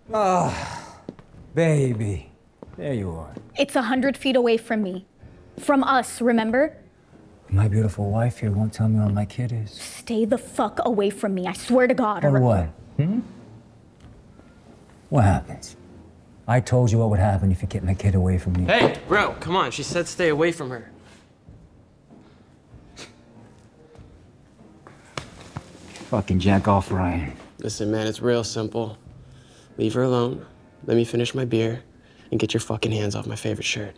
Oh, baby. There you are. It's 100 feet away from me. From us, remember? My beautiful wife here won't tell me where my kid is. Stay the fuck away from me, I swear to God. Or what? What happens? I told you what would happen if you get my kid away from me. Hey, bro, come on. She said stay away from her. Fucking jack off, Ryan. Listen, man, it's real simple. Leave her alone, let me finish my beer, and get your fucking hands off my favorite shirt.